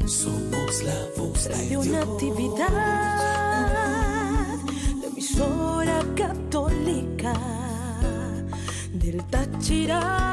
Somos la voz de una actividad, la emisora católica del Táchira.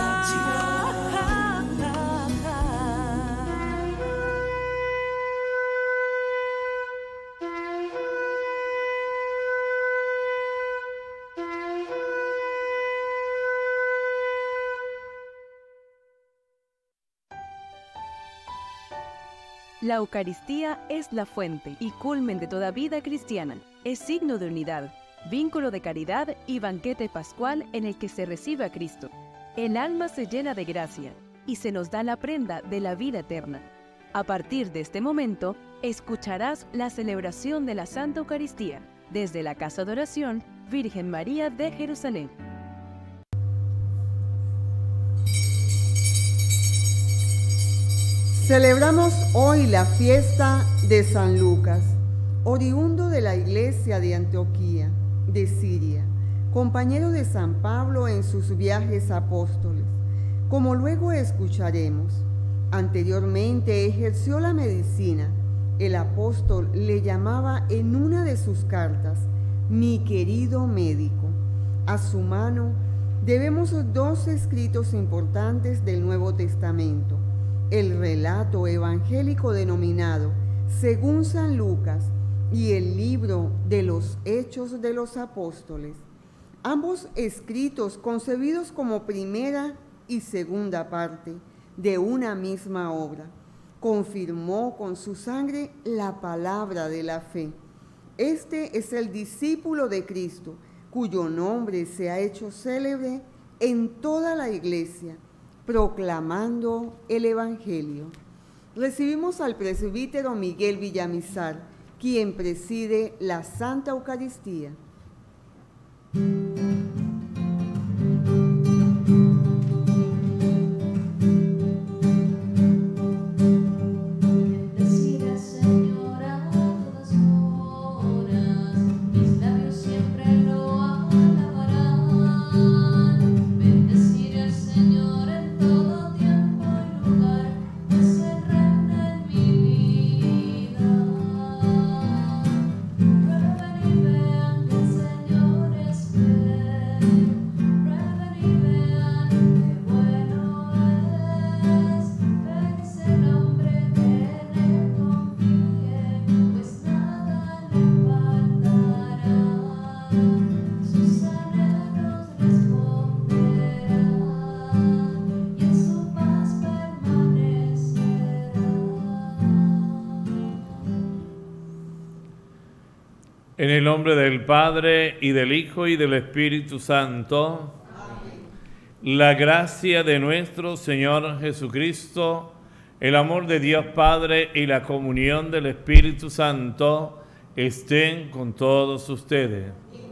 La Eucaristía es la fuente y culmen de toda vida cristiana. Es signo de unidad, vínculo de caridad y banquete pascual en el que se recibe a Cristo. El alma se llena de gracia y se nos da la prenda de la vida eterna. A partir de este momento, escucharás la celebración de la Santa Eucaristía desde la Casa de Oración Virgen María de Jerusalén. Celebramos hoy la fiesta de San Lucas, oriundo de la iglesia de Antioquía, de Siria, compañero de San Pablo en sus viajes apóstoles. Como luego escucharemos, anteriormente ejerció la medicina. El apóstol le llamaba en una de sus cartas, mi querido médico. A su mano debemos dos escritos importantes del Nuevo Testamento: el relato evangélico denominado Según San Lucas y el libro de los Hechos de los Apóstoles, ambos escritos concebidos como primera y segunda parte de una misma obra. Confirmó con su sangre la palabra de la fe. Este es el discípulo de Cristo, cuyo nombre se ha hecho célebre en toda la iglesia, proclamando el Evangelio. Recibimos al presbítero Miguel Villamizar, quien preside la Santa Eucaristía. En el nombre del Padre, y del Hijo, y del Espíritu Santo. Amén. La gracia de nuestro Señor Jesucristo, el amor de Dios Padre y la comunión del Espíritu Santo estén con todos ustedes.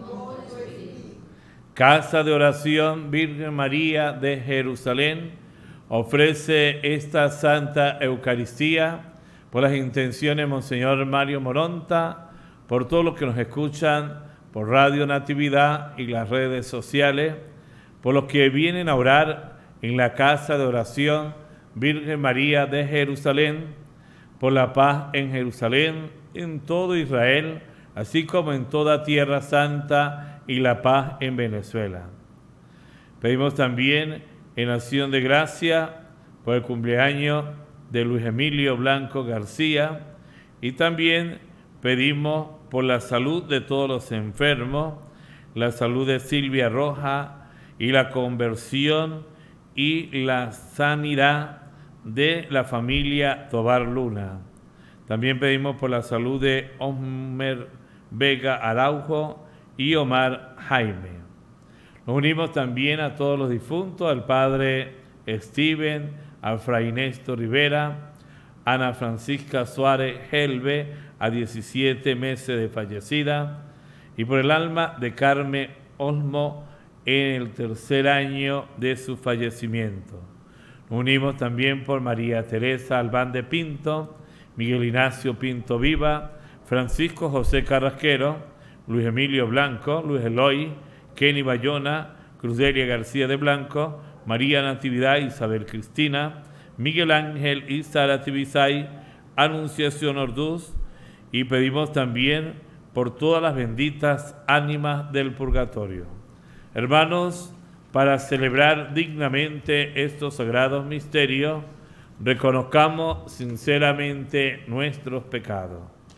Casa de Oración Virgen María de Jerusalén ofrece esta Santa Eucaristía por las intenciones de Monseñor Mario Moronta, por todos los que nos escuchan por Radio Natividad y las redes sociales, por los que vienen a orar en la Casa de Oración Virgen María de Jerusalén, por la paz en Jerusalén, en todo Israel, así como en toda Tierra Santa, y la paz en Venezuela. Pedimos también en acción de gracia por el cumpleaños de Luis Emilio Blanco García, y también pedimos por la salud de todos los enfermos, la salud de Silvia Roja y la conversión y la sanidad de la familia Tobar Luna. También pedimos por la salud de Omer Vega Araujo y Omar Jaime. Nos unimos también a todos los difuntos, al padre Steven, al fray Néstor Rivera, Ana Francisca Suárez Helve, a 17 meses de fallecida, y por el alma de Carmen Olmo en el tercer año de su fallecimiento. Nos unimos también por María Teresa Albán de Pinto, Miguel Ignacio Pinto Viva, Francisco José Carrasquero, Luis Emilio Blanco, Luis Eloy, Kenny Bayona, Cruzelia García de Blanco, María Natividad Isabel Cristina, Miguel Ángel y Sara Tibisay, Anunciación Orduz, y pedimos también por todas las benditas ánimas del purgatorio. Hermanos, para celebrar dignamente estos sagrados misterios, reconozcamos sinceramente nuestros pecados.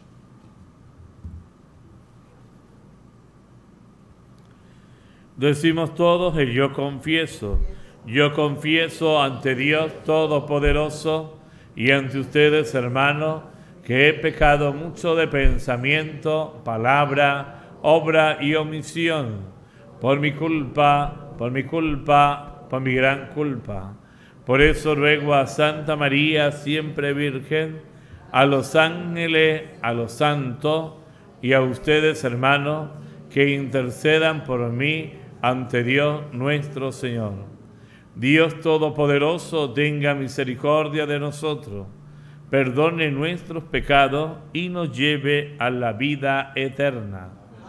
Decimos todos el yo confieso ante Dios Todopoderoso y ante ustedes, hermanos, que he pecado mucho de pensamiento, palabra, obra y omisión, por mi culpa, por mi gran culpa. Por eso ruego a Santa María, siempre Virgen, a los ángeles, a los santos y a ustedes, hermanos, que intercedan por mí ante Dios nuestro Señor. Dios Todopoderoso tenga misericordia de nosotros, perdone nuestros pecados y nos lleve a la vida eterna.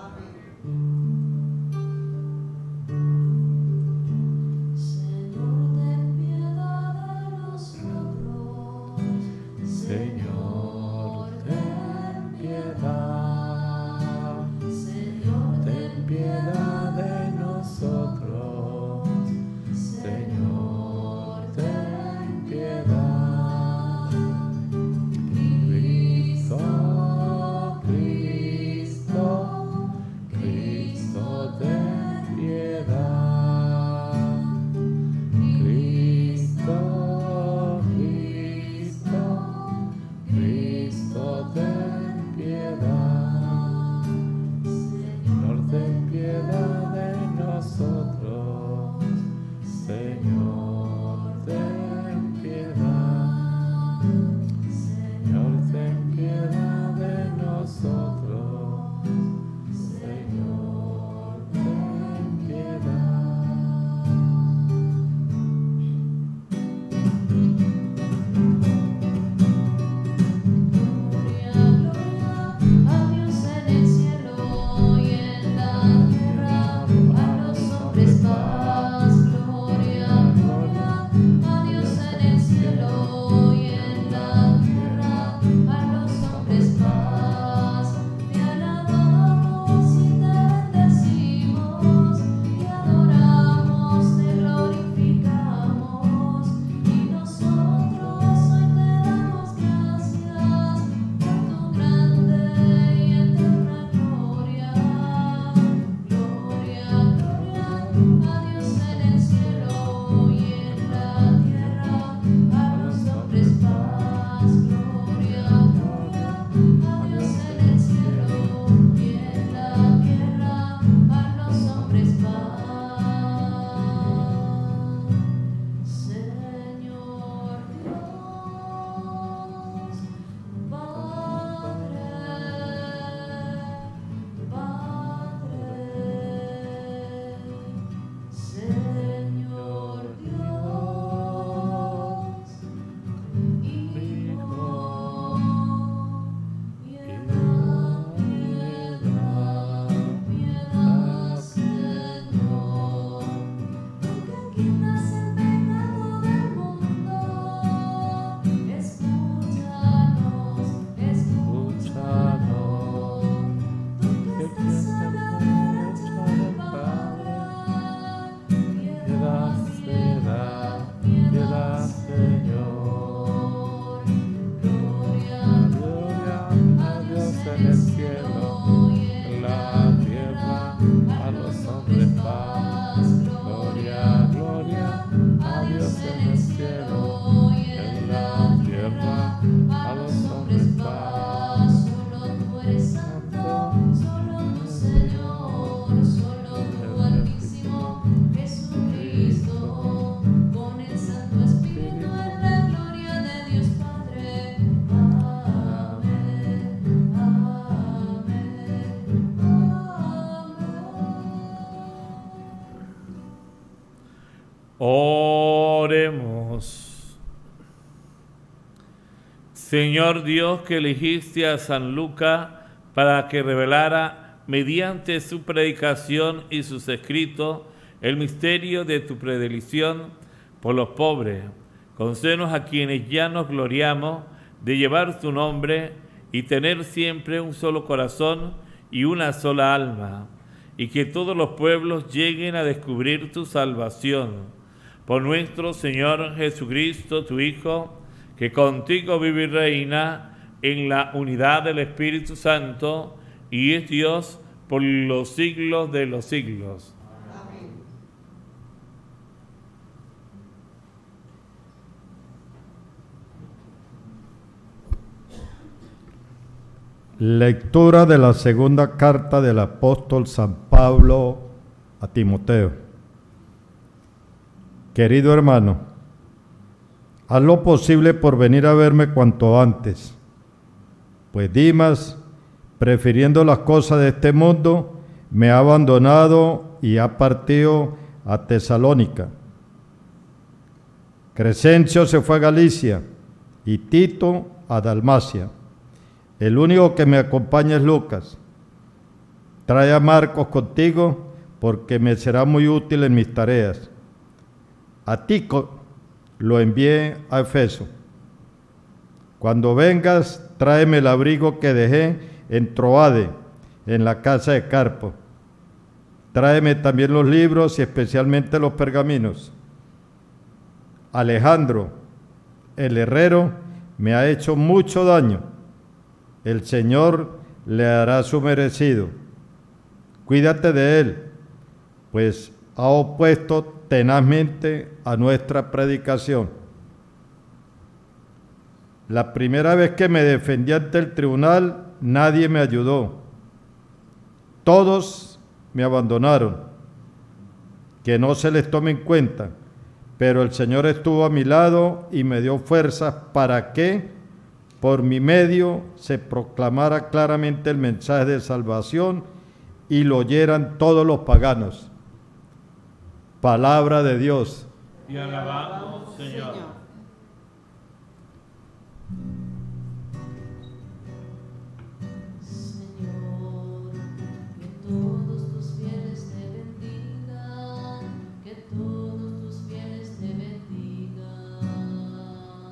Señor, ten piedad. Señor, ten piedad de nosotros. Señor, ten piedad. Cristo, Cristo, Cristo, ten piedad. Cristo, Cristo, Cristo, ten piedad. Señor, ten piedad de nosotros. Señor, ten piedad. Señor, ten piedad de nosotros. Señor, ten piedad. A Dios en el cielo y en la tierra, a los hombres paz. Gloria, gloria, a Dios en el cielo y en la tierra, a los hombres paz. Te alabamos y te bendecimos, te adoramos, te glorificamos, y nosotros hoy te damos gracias por tu grande y eterna gloria. Gloria, gloria, a Dios en el cielo y en la tierra, a los hombres paz. Gloria, gloria, a Dios en el cielo y en la tierra, a los hombres paz. Señor Dios, Señor Dios, Hijo, piedad, piedad, Señor, tú que quitas el pecado del mundo, escúchanos, escúchanos, tú que estás a la derecha del Padre. Piedad, piedad, piedad, Señor. Gloria, Gloria a Dios en el cielo, en la tierra, a los hombres paz. Gloria, gloria a Dios en el cielo, en la tierra, a los hombres paz. Solo tú eres santo, solo tú, Señor, solo tú, Altísimo Jesucristo, con el Santo Espíritu en la gloria de Dios Padre. Amén, amén, amén. Oremos. Señor Dios, que elegiste a San Lucas para que revelara mediante su predicación y sus escritos el misterio de tu predilección por los pobres, concédenos a quienes ya nos gloriamos de llevar tu nombre y tener siempre un solo corazón y una sola alma, y que todos los pueblos lleguen a descubrir tu salvación. Por nuestro Señor Jesucristo, tu Hijo, que contigo vive y reina en la unidad del Espíritu Santo, y es Dios por los siglos de los siglos. Lectura de la segunda carta del apóstol San Pablo a Timoteo. Querido hermano, haz lo posible por venir a verme cuanto antes, pues Dimas, prefiriendo las cosas de este mundo, me ha abandonado y ha partido a Tesalónica. Crescencio se fue a Galicia y Tito a Dalmacia. El único que me acompaña es Lucas. Trae a Marcos contigo porque me será muy útil en mis tareas. A Tico lo envié a Efeso. Cuando vengas, tráeme el abrigo que dejé en Troade, en la casa de Carpo. Tráeme también los libros y especialmente los pergaminos. Alejandro, el herrero, me ha hecho mucho daño. El Señor le hará su merecido. Cuídate de él, pues ha opuesto tenazmente a nuestra predicación. La primera vez que me defendí ante el tribunal, nadie me ayudó. Todos me abandonaron. Que no se les tome en cuenta, pero el Señor estuvo a mi lado y me dio fuerzas para que por mi medio se proclamara claramente el mensaje de salvación y lo oyeran todos los paganos. Palabra de Dios. Y alabamos, Señor. Señor, que todos tus fieles te bendigan, que todos tus fieles te bendigan.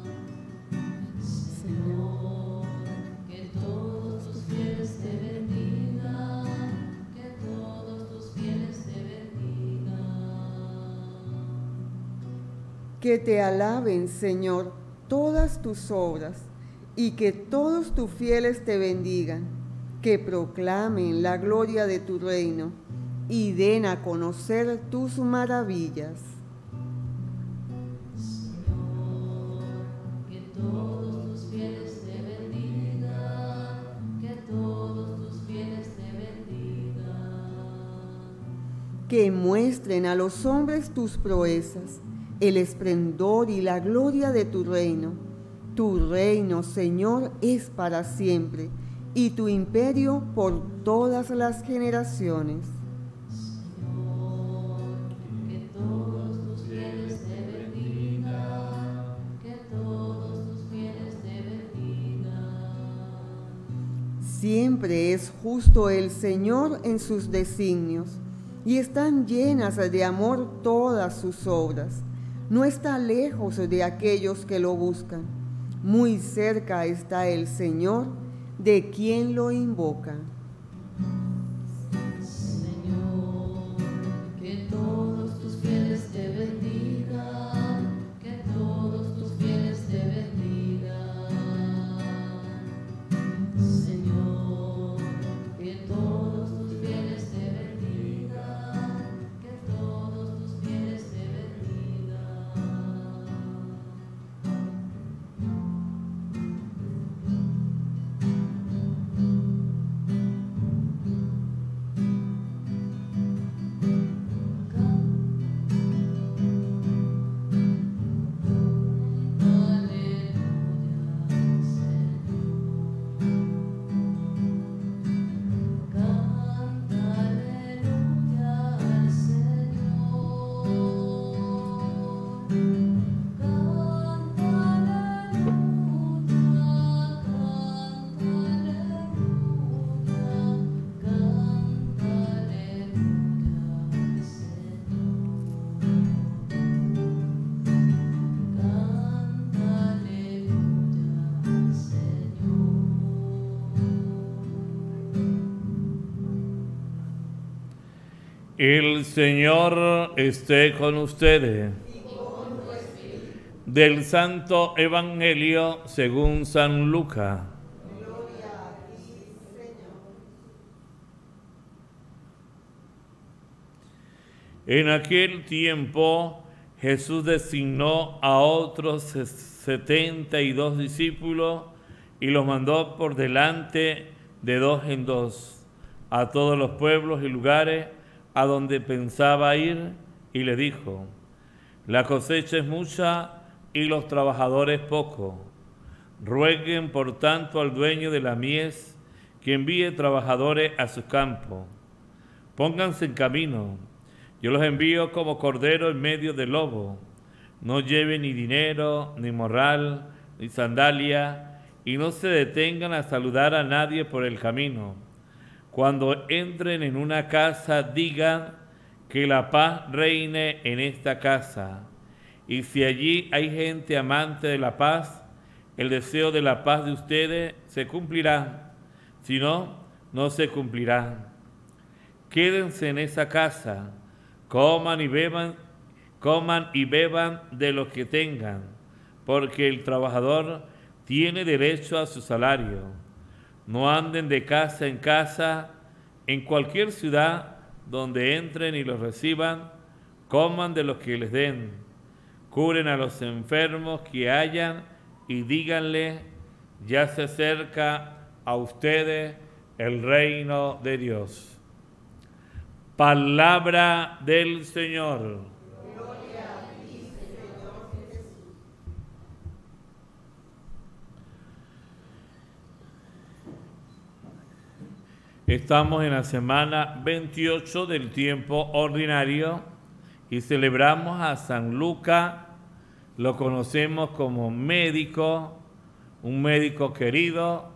Señor, que todos tus fieles te bendigan, que todos tus fieles te bendigan. Que te alaben, Señor, todas tus obras, y que todos tus fieles te bendigan, que proclamen la gloria de tu reino, y den a conocer tus maravillas. Señor, que todos tus fieles te bendigan, que todos tus fieles te bendigan. Que muestren a los hombres tus proezas, el esplendor y la gloria de tu reino. Tu reino, Señor, es para siempre, y tu imperio por todas las generaciones. Señor, que todos tus fieles te bendigan, que todos tus fieles te bendigan. Siempre es justo el Señor en sus designios, y están llenas de amor todas sus obras. No está lejos de aquellos que lo buscan. Muy cerca está el Señor de quien lo invoca. Señor, que todos tus fieles te bendigan, que todos tus fieles te bendigan. Señor, que todos tus fieles te bendigan, que todos tus fieles te bendigan. El Señor esté con ustedes. Del Santo Evangelio según San Lucas. En aquel tiempo Jesús designó a otros 72 discípulos y los mandó por delante de dos en dos a todos los pueblos y lugares a donde pensaba ir, y le dijo: la cosecha es mucha y los trabajadores pocos. Rueguen por tanto al dueño de la mies que envíe trabajadores a sus campos. Pónganse en camino. Yo los envío como cordero en medio de lobo. No lleven ni dinero, ni morral, ni sandalia, y no se detengan a saludar a nadie por el camino. Cuando entren en una casa, digan que la paz reine en esta casa. Y si allí hay gente amante de la paz, el deseo de la paz de ustedes se cumplirá. Si no, no se cumplirá. Quédense en esa casa. Coman y beban de lo que tengan, porque el trabajador tiene derecho a su salario. No anden de casa en casa. En cualquier ciudad donde entren y los reciban, coman de lo que les den. Curen a los enfermos que hayan y díganle: ya se acerca a ustedes el reino de Dios. Palabra del Señor. Gloria a ti, Señor Jesús. Estamos en la semana 28 del tiempo ordinario y celebramos a San Lucas. Lo conocemos como médico, un médico querido,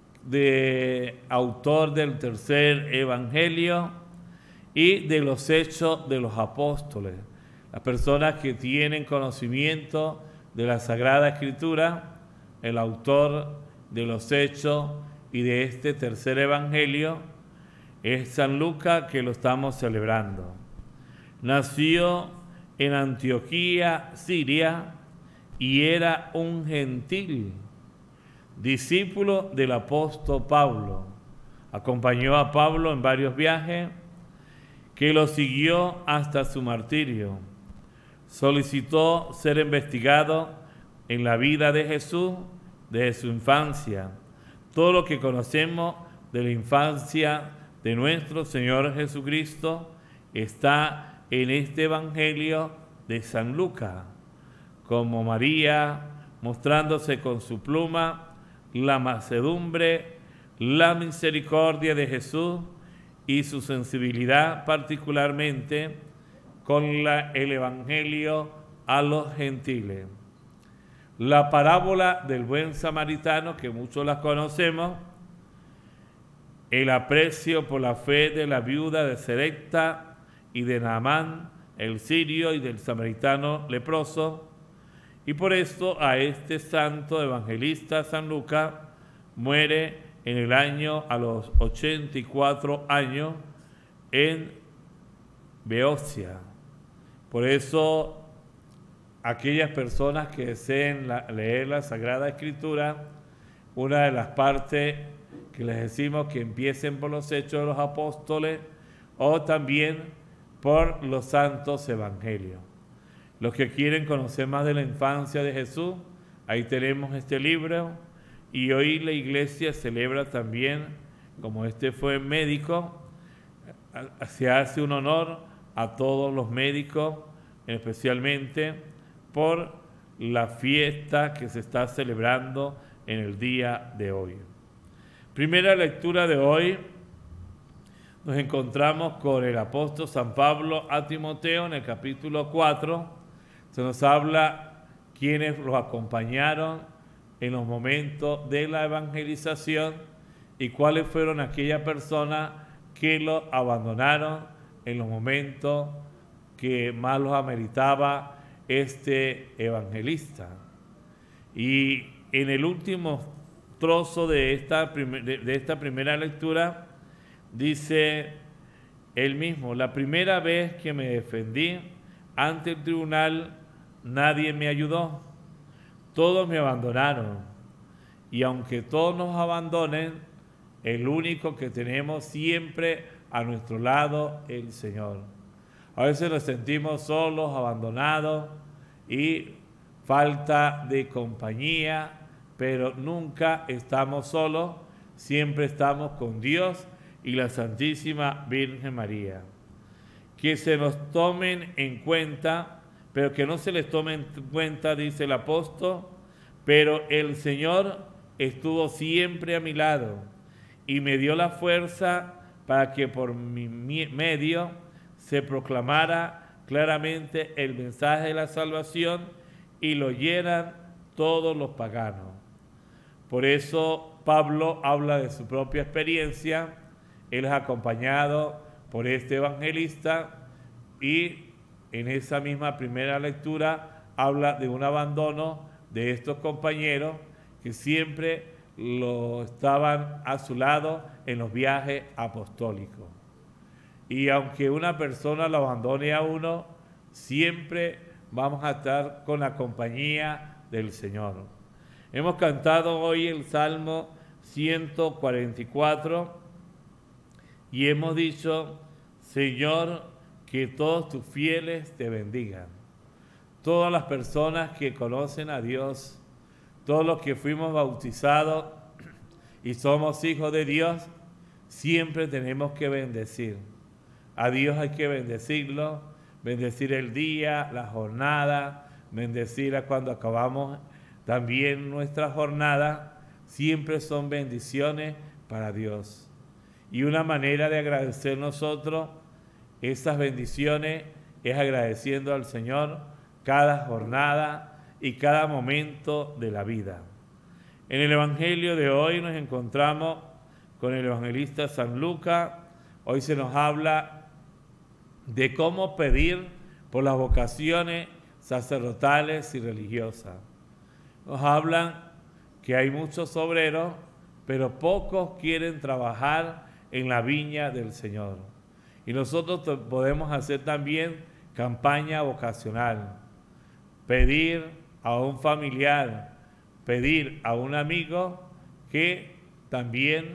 autor del tercer Evangelio y de los Hechos de los Apóstoles. Las personas que tienen conocimiento de la Sagrada Escritura, el autor de los Hechos y de este tercer Evangelio es San Lucas, que lo estamos celebrando. Nació en Antioquía, Siria, y era un gentil, discípulo del apóstol Pablo. Acompañó a Pablo en varios viajes, que lo siguió hasta su martirio. Solicitó ser investigado en la vida de Jesús desde su infancia. Todo lo que conocemos de la infancia de nuestro Señor Jesucristo está en este Evangelio de San Lucas, como María mostrándose con su pluma la mansedumbre, la misericordia de Jesús y su sensibilidad particularmente con el Evangelio a los gentiles. La parábola del buen samaritano, que muchos la conocemos, el aprecio por la fe de la viuda de Sarepta y de Naamán, el sirio, y del samaritano leproso, y por esto a este santo evangelista San Lucas muere en el año a los 84 años en Beocia. Por eso aquellas personas que deseen leer la Sagrada Escritura, una de las partes que les decimos que empiecen por los Hechos de los Apóstoles o también por los Santos Evangelios. Los que quieren conocer más de la infancia de Jesús, ahí tenemos este libro. Y hoy la Iglesia celebra también, como este fue médico, se hace un honor a todos los médicos, especialmente por la fiesta que se está celebrando en el día de hoy. Primera lectura de hoy, nos encontramos con el apóstol San Pablo a Timoteo en el capítulo 4. Se nos habla quienes los acompañaron en los momentos de la evangelización y cuáles fueron aquellas personas que lo abandonaron en los momentos que más los ameritaba este evangelista. Y en el último trozo de esta primera lectura dice él mismo, la primera vez que me defendí ante el tribunal, nadie me ayudó, todos me abandonaron. Y aunque todos nos abandonen, el único que tenemos siempre a nuestro lado es el Señor. A veces nos sentimos solos, abandonados y falta de compañía, pero nunca estamos solos, siempre estamos con Dios y la Santísima Virgen María. Que se nos tomen en cuenta, pero que no se les tome en cuenta, dice el apóstol, pero el Señor estuvo siempre a mi lado y me dio la fuerza para que por mi medio se proclamara claramente el mensaje de la salvación y lo oyeran todos los paganos. Por eso Pablo habla de su propia experiencia. Él es acompañado por este evangelista y en esa misma primera lectura habla de un abandono de estos compañeros que siempre lo estaban a su lado en los viajes apostólicos. Y aunque una persona lo abandone a uno, siempre vamos a estar con la compañía del Señor. Hemos cantado hoy el Salmo 144 y hemos dicho: Señor, que todos tus fieles te bendigan. Todas las personas que conocen a Dios, todos los que fuimos bautizados y somos hijos de Dios, siempre tenemos que bendecir. A Dios hay que bendecirlo, bendecir el día, la jornada, bendecir a cuando acabamos también nuestra jornada. Siempre son bendiciones para Dios. Y una manera de agradecer nosotros esas bendiciones es agradeciendo al Señor cada jornada y cada momento de la vida. En el Evangelio de hoy nos encontramos con el evangelista San Lucas. Hoy se nos habla de cómo pedir por las vocaciones sacerdotales y religiosas. Nos hablan que hay muchos obreros, pero pocos quieren trabajar en la viña del Señor. Y nosotros podemos hacer también campaña vocacional, pedir a un familiar, pedir a un amigo que también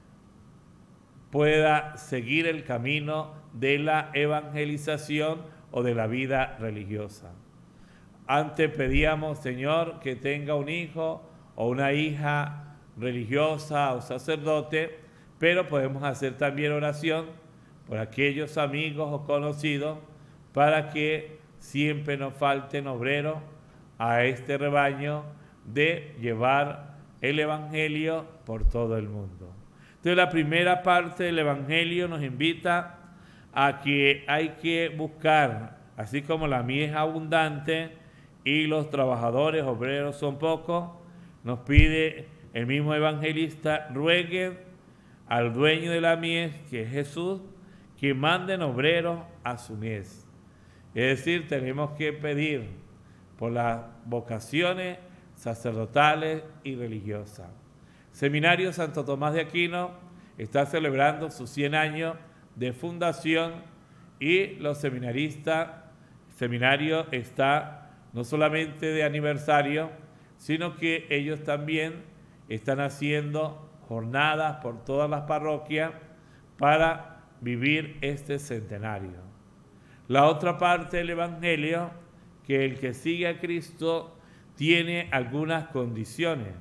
pueda seguir el camino de la evangelización o de la vida religiosa. Antes pedíamos, Señor, que tenga un hijo o una hija religiosa o sacerdote, pero podemos hacer también oración por aquellos amigos o conocidos para que siempre nos falten obreros a este rebaño de llevar el Evangelio por todo el mundo. Entonces, la primera parte del Evangelio nos invita a que hay que buscar, así como la mies es abundante y los trabajadores obreros son pocos, nos pide el mismo evangelista: rueguen al dueño de la mies, que es Jesús, que manden obreros a su mies. Es decir, tenemos que pedir por las vocaciones sacerdotales y religiosas. Seminario Santo Tomás de Aquino está celebrando sus 100 años de fundación y los seminaristas, el seminario está no solamente de aniversario, sino que ellos también están haciendo jornadas por todas las parroquias para vivir este centenario. La otra parte del Evangelio, que el que sigue a Cristo tiene algunas condiciones.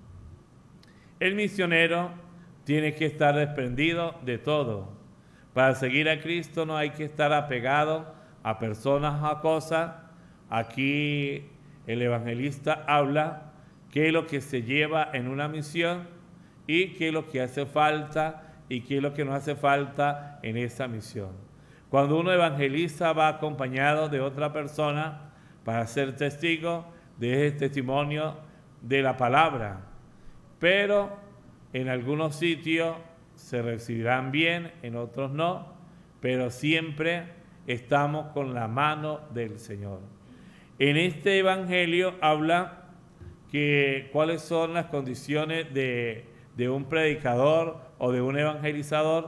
El misionero tiene que estar desprendido de todo. Para seguir a Cristo no hay que estar apegado a personas o a cosas. Aquí el evangelista habla qué es lo que se lleva en una misión y qué es lo que hace falta y qué es lo que no hace falta en esa misión. Cuando uno evangeliza, va acompañado de otra persona para ser testigo de ese testimonio de la palabra. Pero en algunos sitios se recibirán bien, en otros no, pero siempre estamos con la mano del Señor. En este evangelio habla que cuáles son las condiciones de un predicador o de un evangelizador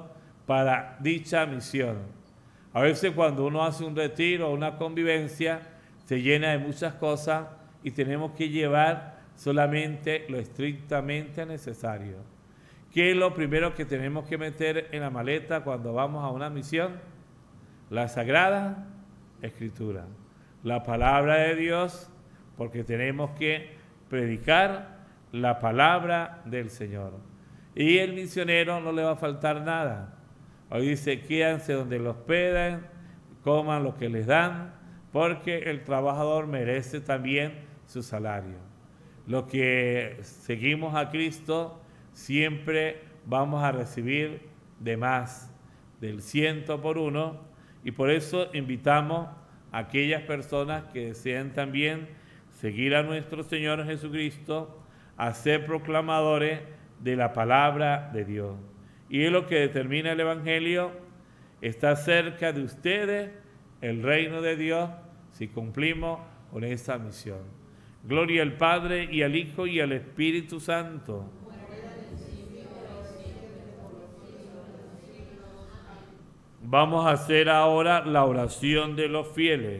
para dicha misión. A veces cuando uno hace un retiro o una convivencia, se llena de muchas cosas y tenemos que llevar solamente lo estrictamente necesario. ¿Qué es lo primero que tenemos que meter en la maleta cuando vamos a una misión? La Sagrada Escritura, la palabra de Dios, porque tenemos que predicar la palabra del Señor. Y el misionero no le va a faltar nada. Hoy dice, quédense donde los hospedan, coman lo que les dan, porque el trabajador merece también su salario. Los que seguimos a Cristo siempre vamos a recibir de más, del 100 por 1, y por eso invitamos a aquellas personas que desean también seguir a nuestro Señor Jesucristo, a ser proclamadores de la palabra de Dios. Y es lo que determina el Evangelio: está cerca de ustedes el reino de Dios si cumplimos con esa misión. Gloria al Padre, y al Hijo, y al Espíritu Santo. Vamos a hacer ahora la oración de los fieles.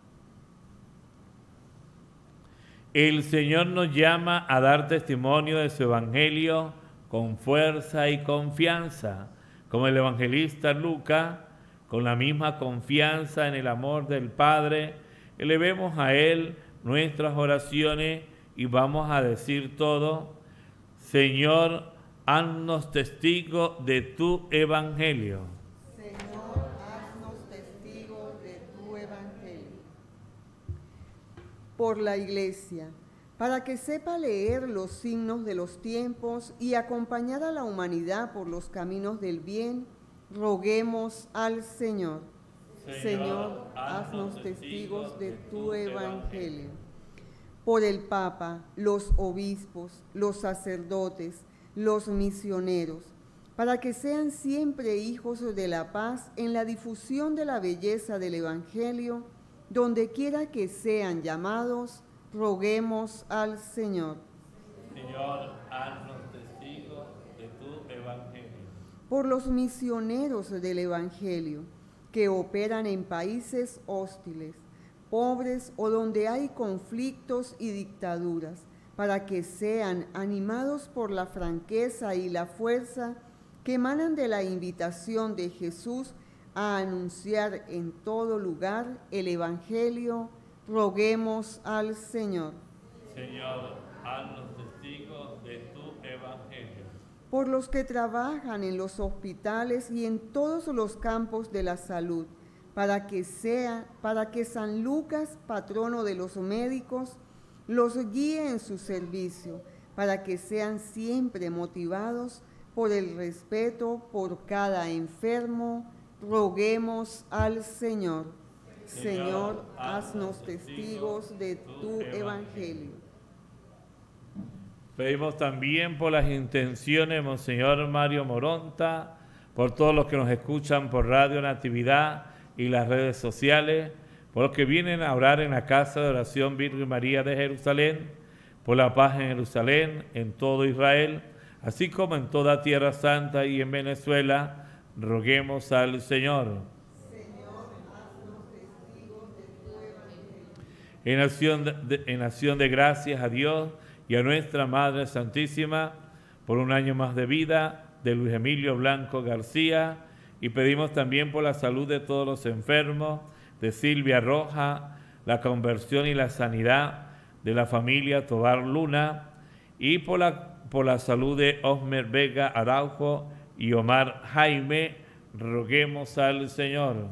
El Señor nos llama a dar testimonio de su Evangelio con fuerza y confianza, como el evangelista Lucas, con la misma confianza en el amor del Padre. Elevemos a Él nuestras oraciones y vamos a decir todo: Señor, haznos testigos de tu Evangelio. Señor, haznos testigos de tu Evangelio. Por la Iglesia, para que sepa leer los signos de los tiempos y acompañar a la humanidad por los caminos del bien, roguemos al Señor. Señor, haznos testigos de tu Evangelio. Por el Papa, los obispos, los sacerdotes, los misioneros, para que sean siempre hijos de la paz en la difusión de la belleza del Evangelio, donde quiera que sean llamados, roguemos al Señor. Señor, haznos testigos de tu Evangelio. Por los misioneros del Evangelio, que operan en países hostiles, pobres o donde hay conflictos y dictaduras, para que sean animados por la franqueza y la fuerza que emanan de la invitación de Jesús a anunciar en todo lugar el Evangelio, roguemos al Señor. Señor, haznos testigos de tu Evangelio. Por los que trabajan en los hospitales y en todos los campos de la salud, para que San Lucas, patrono de los médicos, los guíe en su servicio, para que sean siempre motivados por el respeto por cada enfermo, roguemos al Señor. Señor, haznos testigos de tu Evangelio. Pedimos también por las intenciones de Monseñor Mario Moronta, por todos los que nos escuchan por Radio Natividad y las redes sociales, por los que vienen a orar en la Casa de Oración Virgen María de Jerusalén, por la paz en Jerusalén, en todo Israel, así como en toda Tierra Santa y en Venezuela, roguemos al Señor. En acción de gracias a Dios y a nuestra Madre Santísima, por un año más de vida de Luis Emilio Blanco García, y pedimos también por la salud de todos los enfermos, de Silvia Roja, la conversión y la sanidad de la familia Tobar Luna, y por la salud de Osmer Vega Araujo y Omar Jaime, roguemos al Señor.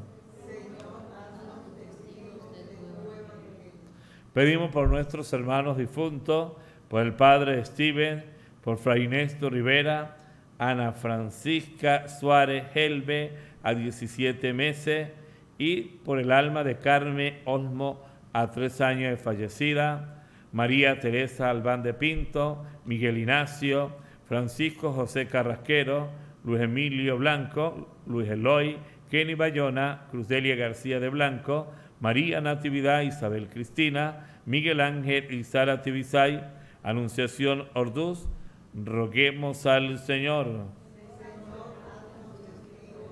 Pedimos por nuestros hermanos difuntos, por el padre Steven, por Fray Néstor Rivera, Ana Francisca Suárez Helve, a 17 meses, y por el alma de Carmen Olmo, a 3 años de fallecida, María Teresa Albán de Pinto, Miguel Ignacio, Francisco José Carrasquero, Luis Emilio Blanco, Luis Eloy, Kenny Bayona, Cruzdelia García de Blanco, María Natividad, Isabel Cristina, Miguel Ángel y Sara Tibisay, Anunciación Orduz, roguemos al Señor.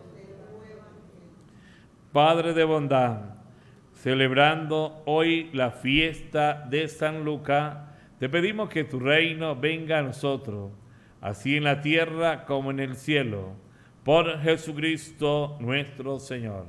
Padre de bondad, celebrando hoy la fiesta de San Lucas, te pedimos que tu reino venga a nosotros, así en la tierra como en el cielo, por Jesucristo nuestro Señor.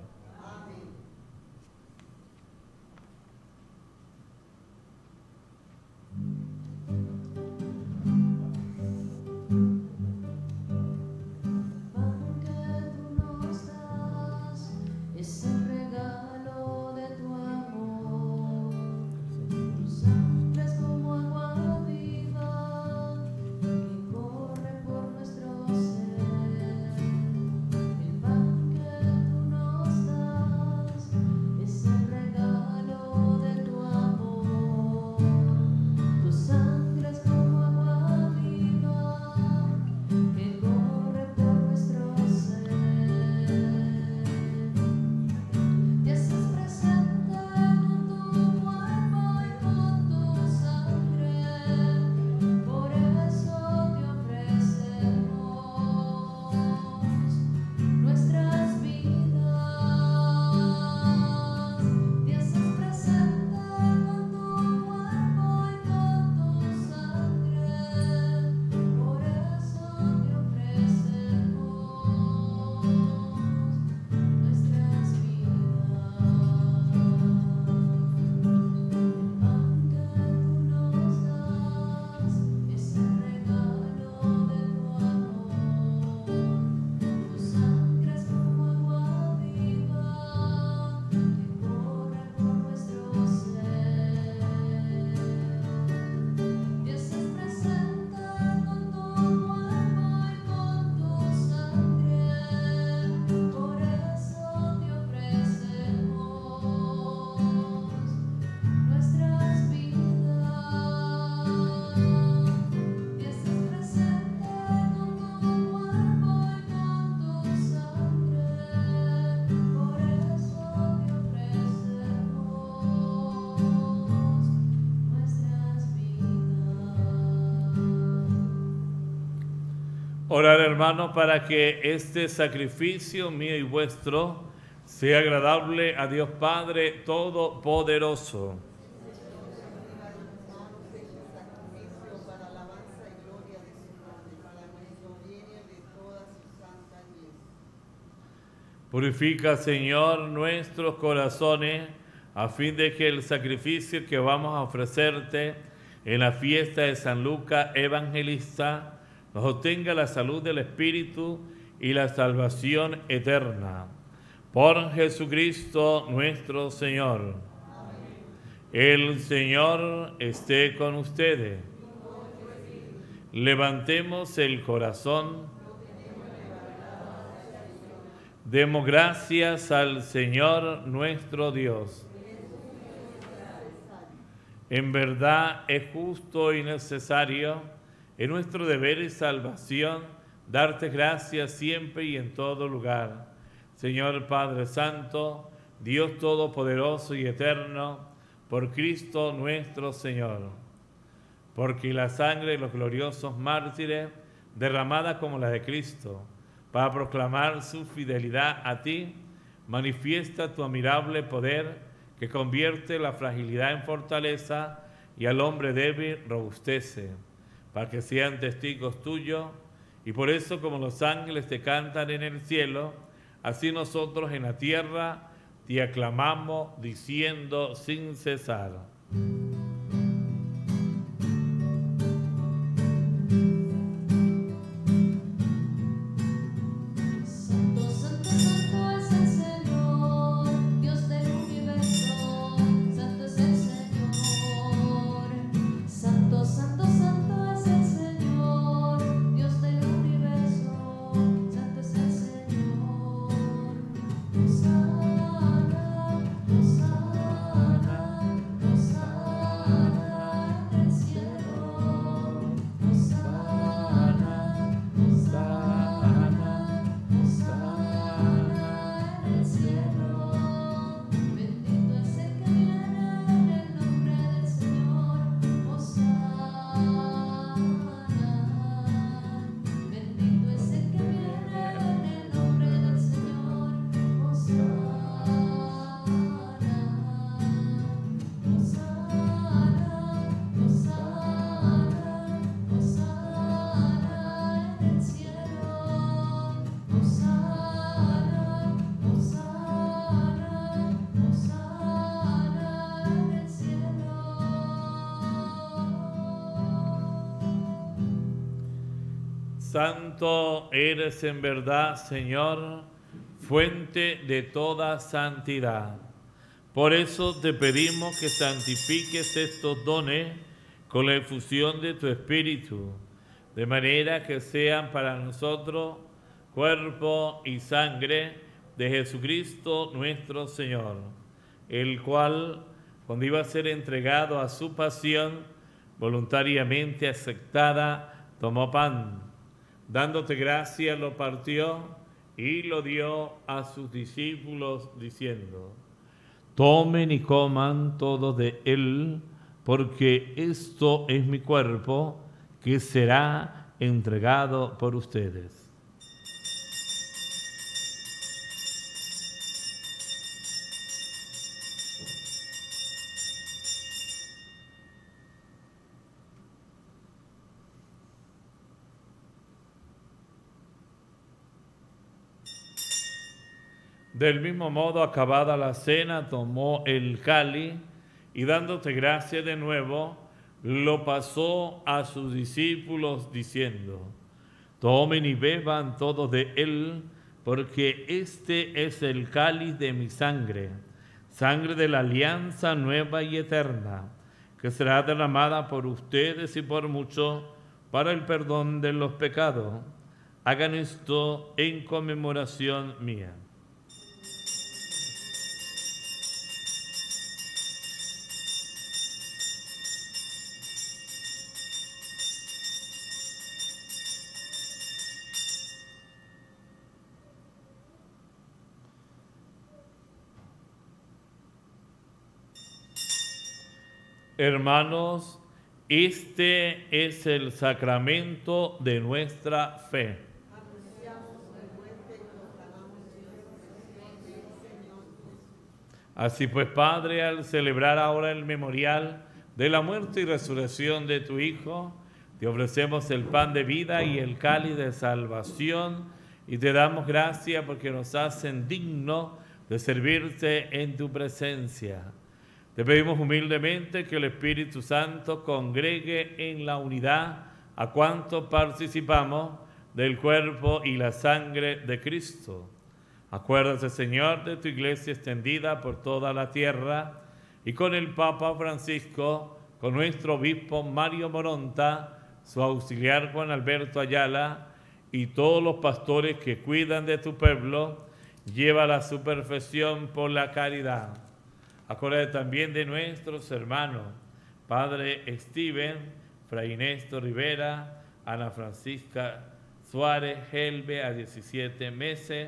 Orad, hermanos, para que este sacrificio mío y vuestro sea agradable a Dios Padre Todopoderoso. Purifica, Señor, nuestros corazones, a fin de que el sacrificio que vamos a ofrecerte en la fiesta de San Lucas Evangelista nos obtenga la salud del Espíritu y la salvación eterna. Por Jesucristo nuestro Señor. Amén. El Señor esté con ustedes. Levantemos el corazón. Demos gracias al Señor nuestro Dios. En verdad es justo y necesario, es nuestro deber y salvación, darte gracias siempre y en todo lugar. Señor Padre Santo, Dios Todopoderoso y Eterno, por Cristo nuestro Señor. Porque la sangre de los gloriosos mártires, derramada como la de Cristo, para proclamar su fidelidad a ti, manifiesta tu admirable poder que convierte la fragilidad en fortaleza y al hombre débil robustece, para que sean testigos tuyos, y por eso como los ángeles te cantan en el cielo, así nosotros en la tierra te aclamamos diciendo sin cesar. Hosanna, Hosanna, Santo eres en verdad, Señor, fuente de toda santidad. Por eso te pedimos que santifiques estos dones con la efusión de tu Espíritu, de manera que sean para nosotros cuerpo y sangre de Jesucristo nuestro Señor, el cual, cuando iba a ser entregado a su pasión, voluntariamente aceptada, tomó pan, dándote gracia, lo partió y lo dio a sus discípulos, diciendo: tomen y coman todos de él, porque esto es mi cuerpo, que será entregado por ustedes. Del mismo modo, acabada la cena, tomó el cáliz y dándote gracia de nuevo, lo pasó a sus discípulos diciendo: tomen y beban todos de él, porque este es el cáliz de mi sangre, sangre de la alianza nueva y eterna, que será derramada por ustedes y por muchos para el perdón de los pecados. Hagan esto en conmemoración mía. Hermanos, este es el sacramento de nuestra fe. Así pues, Padre, al celebrar ahora el memorial de la muerte y resurrección de tu Hijo, te ofrecemos el pan de vida y el cáliz de salvación, y te damos gracias porque nos hacen dignos de servirte en tu presencia. Te pedimos humildemente que el Espíritu Santo congregue en la unidad a cuantos participamos del cuerpo y la sangre de Cristo. Acuérdate, Señor, de tu iglesia extendida por toda la tierra, y con el Papa Francisco, con nuestro obispo Mario Moronta, su auxiliar Juan Alberto Ayala, y todos los pastores que cuidan de tu pueblo, llévala a su perfección por la caridad. Acuérdate también de nuestros hermanos, Padre Steven, Fray Néstor Rivera, Ana Francisca Suárez Helve a 17 meses,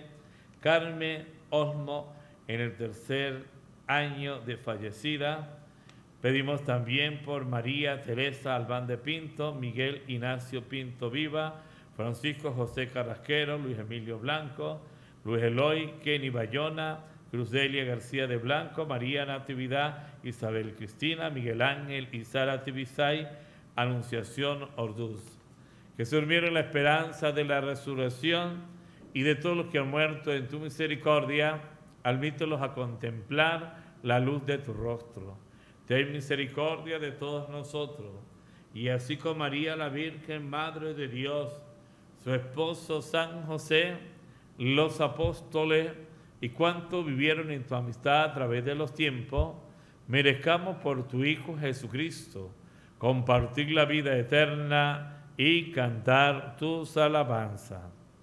Carmen Osmo en el 3er año de fallecida. Pedimos también por María Teresa Albán de Pinto, Miguel Ignacio Pinto Viva, Francisco José Carrasquero, Luis Emilio Blanco, Luis Eloy Kenny Bayona, Cruzdelia García de Blanco, María Natividad, Isabel Cristina, Miguel Ángel y Sara Tibisay, Anunciación Orduz. Que se durmieron en la esperanza de la resurrección, y de todos los que han muerto en tu misericordia, admítelos a contemplar la luz de tu rostro. Ten misericordia de todos nosotros, y así con María la Virgen, Madre de Dios, su esposo San José, los apóstoles, y cuantos vivieron en tu amistad a través de los tiempos, merezcamos por tu Hijo Jesucristo compartir la vida eterna y cantar tus alabanzas.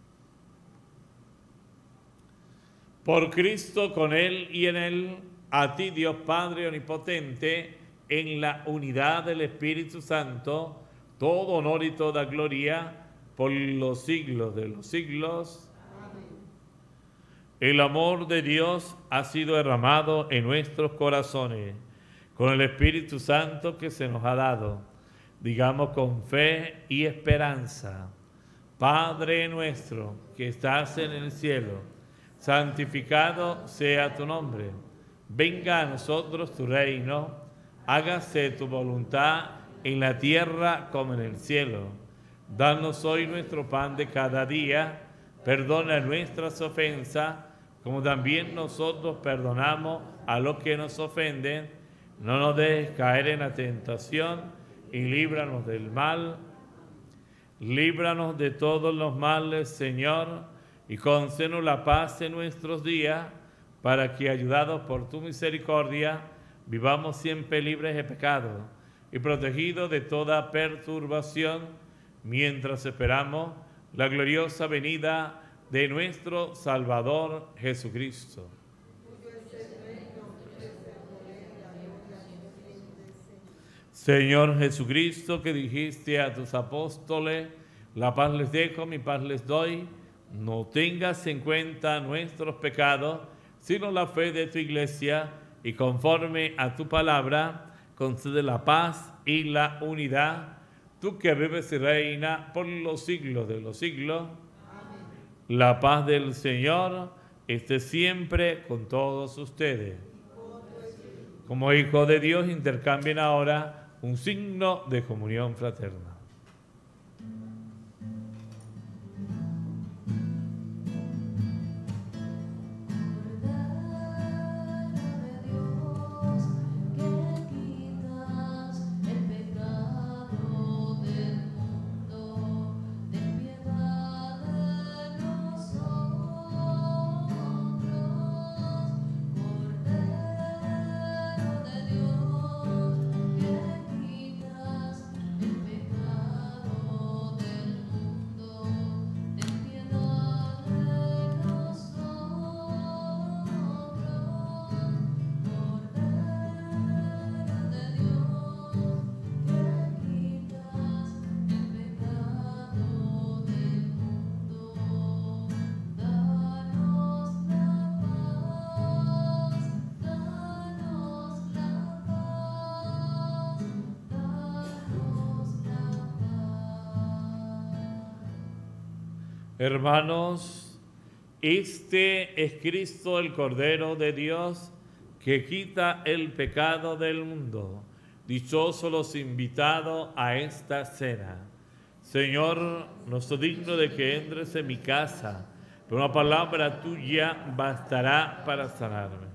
Por Cristo, con Él y en Él, a ti Dios Padre Omnipotente, en la unidad del Espíritu Santo, todo honor y toda gloria por los siglos de los siglos. El amor de Dios ha sido derramado en nuestros corazones con el Espíritu Santo que se nos ha dado. Digamos con fe y esperanza: Padre nuestro que estás en el cielo, santificado sea tu nombre. Venga a nosotros tu reino, hágase tu voluntad en la tierra como en el cielo. Danos hoy nuestro pan de cada día, perdona nuestras ofensas, como también nosotros perdonamos a los que nos ofenden. No nos dejes caer en la tentación y líbranos del mal. líbranos de todos los males, Señor, y concédenos la paz en nuestros días, para que, ayudados por tu misericordia, vivamos siempre libres de pecado y protegidos de toda perturbación, mientras esperamos la gloriosa venida de nuestro Salvador Jesucristo. Señor Jesucristo, que dijiste a tus apóstoles, la paz les dejo, mi paz les doy, no tengas en cuenta nuestros pecados, sino la fe de tu iglesia, y conforme a tu palabra, concede la paz y la unidad, tú que vives y reinas por los siglos de los siglos. Amén. La paz del Señor esté siempre con todos ustedes. Como hijos de Dios, intercambien ahora un signo de comunión fraterna. Hermanos, este es Cristo, el Cordero de Dios, que quita el pecado del mundo. Dichosos los invitados a esta cena. Señor, no soy digno de que entres en mi casa, pero una palabra tuya bastará para sanarme.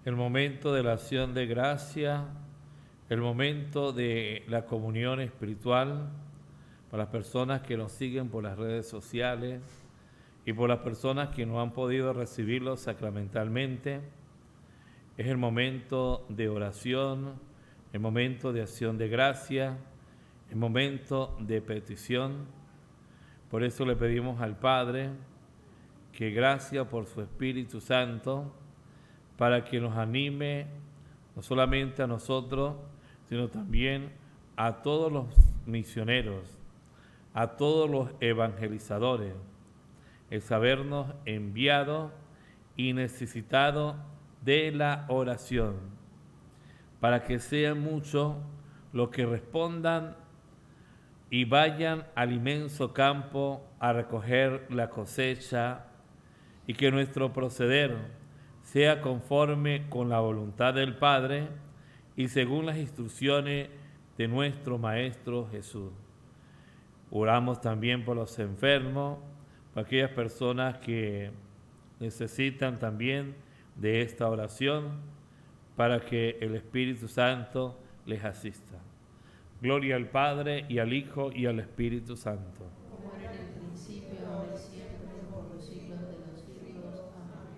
el momento de la acción de gracia, el momento de la comunión espiritual, para las personas que nos siguen por las redes sociales y por las personas que no han podido recibirlo sacramentalmente. Es el momento de oración, el momento de acción de gracia, el momento de petición. Por eso le pedimos al Padre que gracia por su Espíritu Santo, para que nos anime no solamente a nosotros, sino también a todos los misioneros, a todos los evangelizadores, el sabernos enviado y necesitado de la oración, para que sean muchos los que respondan y vayan al inmenso campo a recoger la cosecha, y que nuestro proceder sea conforme con la voluntad del Padre y según las instrucciones de nuestro Maestro Jesús. Oramos también por los enfermos, por aquellas personas que necesitan también de esta oración, para que el Espíritu Santo les asista. Gloria al Padre, y al Hijo, y al Espíritu Santo. Como era en el principio, ahora y siempre, por los siglos de los siglos. Amén.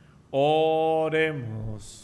Oremos.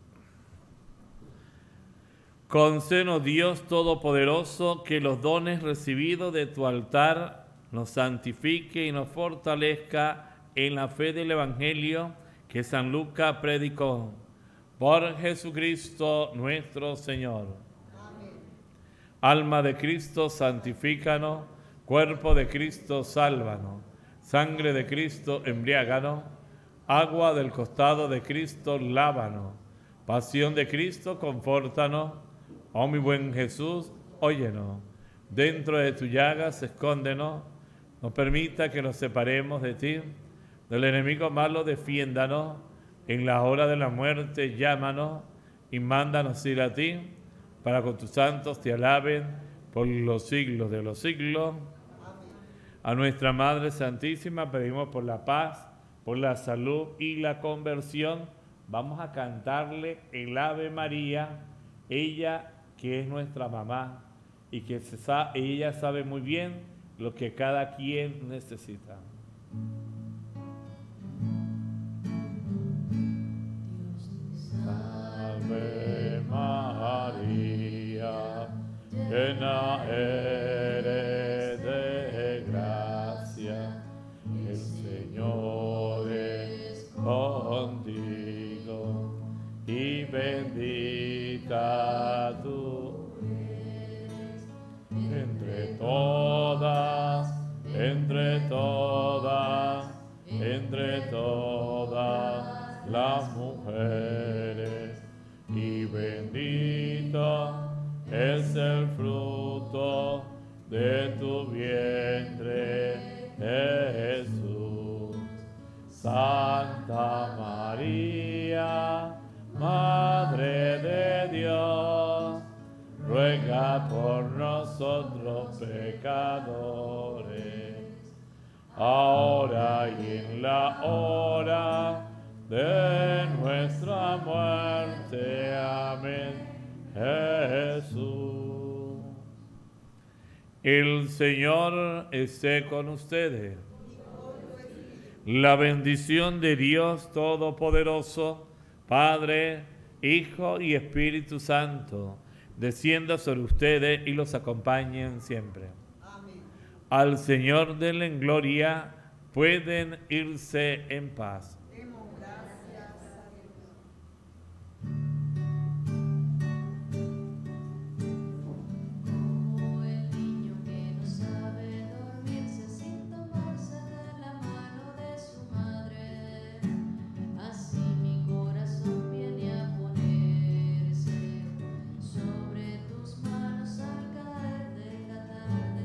Concédenos, Dios Todopoderoso, que los dones recibidos de tu altar nos santifique y nos fortalezca en la fe del Evangelio que San Lucas predicó. Por Jesucristo nuestro Señor. Amén. Alma de Cristo, santifícanos. Cuerpo de Cristo, sálvanos. Sangre de Cristo, embriáganos. Agua del costado de Cristo, lávanos. Pasión de Cristo, confórtanos. Oh mi buen Jesús, óyenos. Dentro de tu llagas, escóndenos. No permita que nos separemos de ti. Del enemigo malo, defiéndanos. En la hora de la muerte, llámanos y mándanos ir a ti, para con tus santos te alaben por los siglos de los siglos. Amén. A nuestra Madre Santísima pedimos por la paz, por la salud y la conversión. Vamos a cantarle el Ave María, ella que es nuestra mamá y que ella sabe muy bien lo que cada quien necesita. Ave María, llena eres de gracia, el Señor es contigo, y bendita tú eres entre todas las mujeres, y bendito es el fruto de tu vientre, Jesús. Santa María, Madre de Dios, ruega por nosotros pecadores, ahora y en la hora de nuestra muerte. Amén. Jesús. El Señor esté con ustedes. La bendición de Dios Todopoderoso, Padre, Hijo y Espíritu Santo, descienda sobre ustedes y los acompañen siempre. Amén. Al Señor denle en gloria, pueden irse en paz.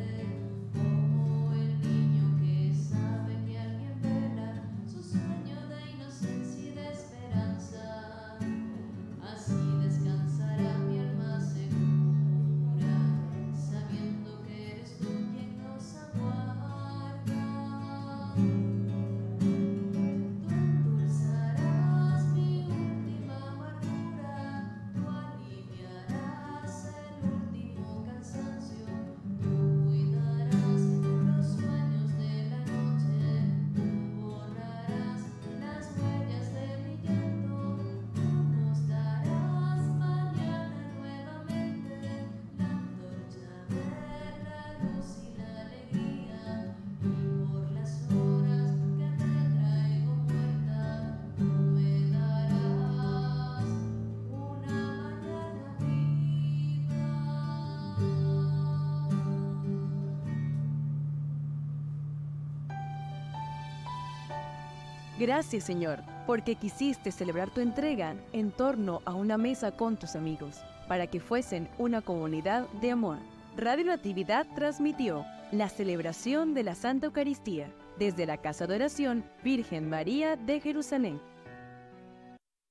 Sueño Gracias, Señor, porque quisiste celebrar tu entrega en torno a una mesa con tus amigos, para que fuesen una comunidad de amor. Radio Natividad transmitió la celebración de la Santa Eucaristía desde la Casa de Oración Virgen María de Jerusalén.